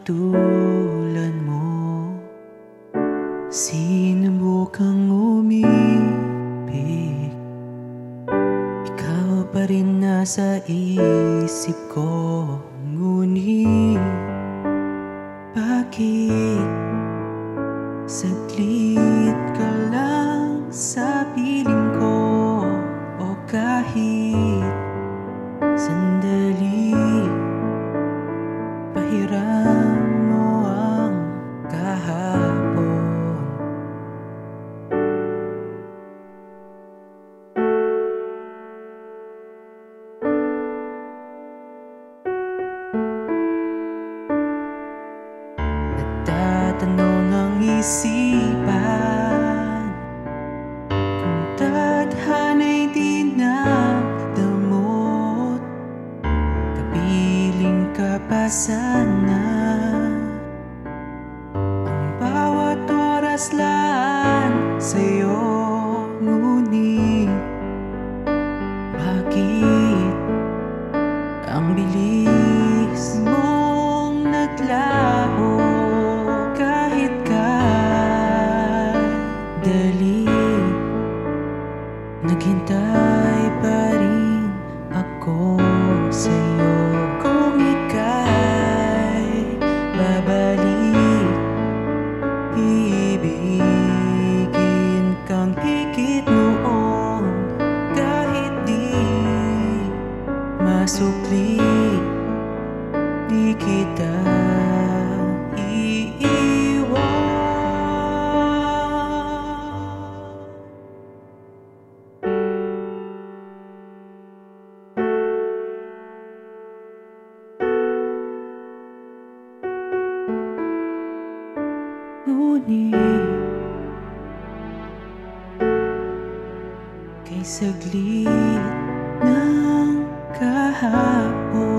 katulad mo, sinubukang umibig. Ikaw pa rin nasa isip ko, ngunit bakit saglit ka lang sa piling ko, o kahit sandali pahiram mo ang kahapon. Nagtatanong ang isipan kung tadhana'y di nakdamot. Kapiling ka pa sana, ang bawat oras laan sa'yo, ngunit bakit ang bilis mong naglaho? Kahit kadali, naghintay pa rin ako sa'yo. Kung ika'y babalik, ibigin kang higit noon. Kahit di masukli, di kita iiwan. Ngunit kay saglit ng kahapon,